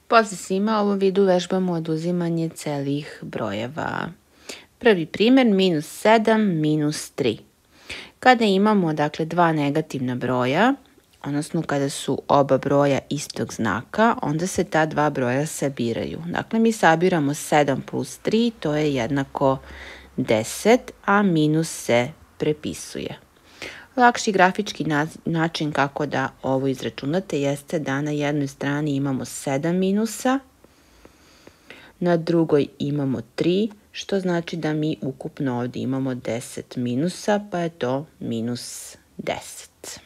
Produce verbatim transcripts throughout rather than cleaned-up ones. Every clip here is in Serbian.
Pozdrav svima, u ovom videu vežbamo oduzimanje celih brojeva. Prvi primjer, minus sedam, minus tri. Kada imamo dakle dva negativna broja, odnosno kada su oba broja istog znaka, onda se ta dva broja sabiraju. Dakle, mi sabiramo sedam plus tri, to je jednako deset, a minus se prepisuje. Lakši grafički način kako da ovo izračunate jeste da na jednoj strani imamo sedam minusa, na drugoj imamo tri, što znači da mi ukupno ovdje imamo deset minusa, pa je to minus deset.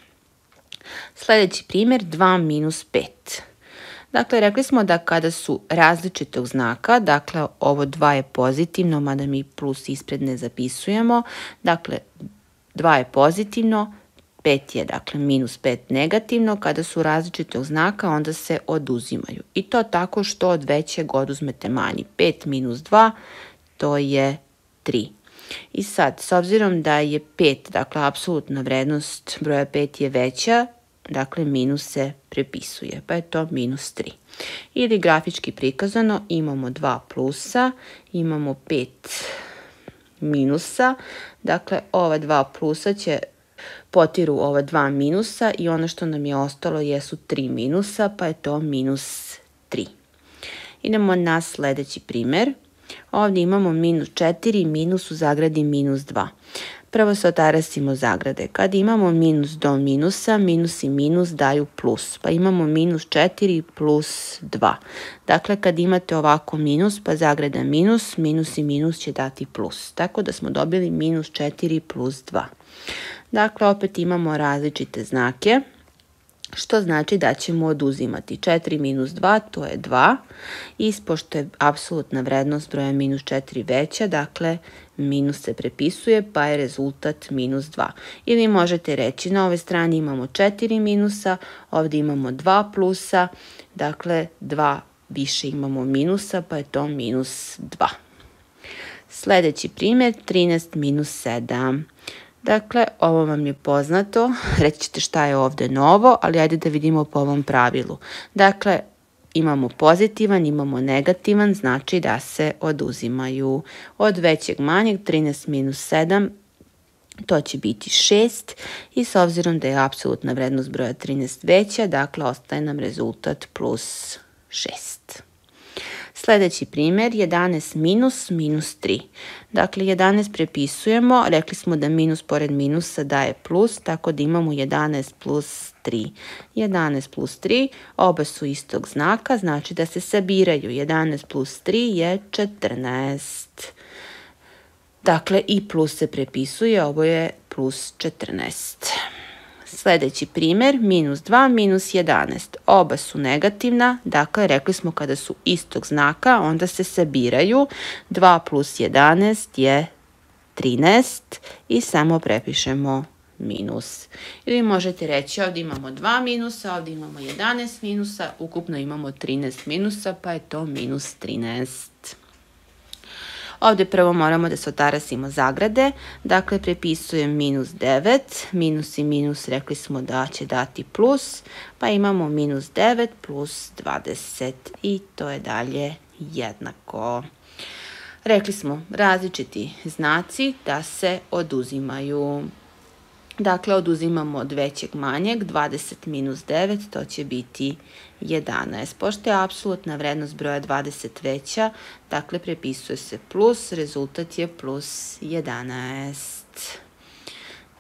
Sljedeći primjer, dva minus pet. Dakle, rekli smo da kada su različitog znaka, dakle ovo dva je pozitivno, mada mi plus ispred ne zapisujemo, dakle dva je pozitivno, pet je dakle minus pet negativno, kada su različitog znaka onda se oduzimaju. I to tako što od većeg oduzmete manji. pet minus dva to je tri. I sad, s obzirom da je pet, dakle apsolutna vrednost broja pet je veća, dakle minus se prepisuje, pa je to minus tri. Ili grafički prikazano imamo dva plusa, imamo pet minusa, dakle ova dva plusa će potiru ova dva minusa i ono što nam je ostalo jesu tri minusa, pa je to minus tri. Idemo na sljedeći primjer. Ovdje imamo minus četiri, minus u zagradi minus dva. Prvo se otarasimo zagrade. Kad imamo minus do minusa, minus i minus daju plus. Pa imamo minus četiri plus dva. Dakle, kad imate ovako minus, pa zagrada minus, minus i minus će dati plus. Tako da smo dobili minus četiri plus dva. Dakle, opet imamo različite znake, što znači da ćemo oduzimati. četiri minus dva, to je dva. I pošto je apsolutna vrednost broja minus četiri veća, dakle, minus se prepisuje, pa je rezultat minus dva. Ili možete reći, na ovoj strani imamo četiri minusa, ovdje imamo dva plusa, dakle, dva više imamo minusa, pa je to minus dva. Sljedeći primjer, trinaest minus sedam. Dakle, ovo vam je poznato, reći ćete šta je ovdje novo, ali ajde da vidimo po ovom pravilu. Dakle, imamo pozitivan, imamo negativan, znači da se oduzimaju. Od većeg manjeg, trinaest minus sedam, to će biti šest i s obzirom da je apsolutna vrednost broja trinaest veća, dakle ostaje nam rezultat plus šest. Sljedeći primjer, jedanaest minus minus tri. Dakle, jedanaest prepisujemo, rekli smo da minus pored minusa daje plus, tako da imamo jedanaest plus tri. jedanaest plus tri, oba su istog znaka, znači da se sabiraju. jedanaest plus tri je četrnaest. Dakle, i plus se prepisuje, ovo je plus četrnaest. Sljedeći primjer, minus dva minus jedanaest. Oba su negativna, dakle rekli smo kada su istog znaka, onda se sabiraju. dva plus jedanaest je trinaest i samo prepišemo minus. Ili možete reći ovdje imamo dva minusa, ovdje imamo jedanaest minusa, ukupno imamo trinaest minusa, pa je to minus trinaest. Ovdje prvo moramo da se otarasimo zagrade, dakle prepisujem minus devet, minus i minus rekli smo da će dati plus, pa imamo minus devet plus dvadeset i to je dalje jednako. Rekli smo različiti znaci da se oduzimaju. Dakle, oduzimamo od većeg manjeg, dvadeset minus devet, to će biti jedanaest. Pošto je apsolutna vrednost broja dvadeset veća, dakle, prepisuje se plus, rezultat je plus jedanaest.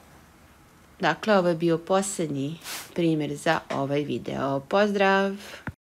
Dakle, ovo je bio posljednji primjer za ovaj video. Pozdrav!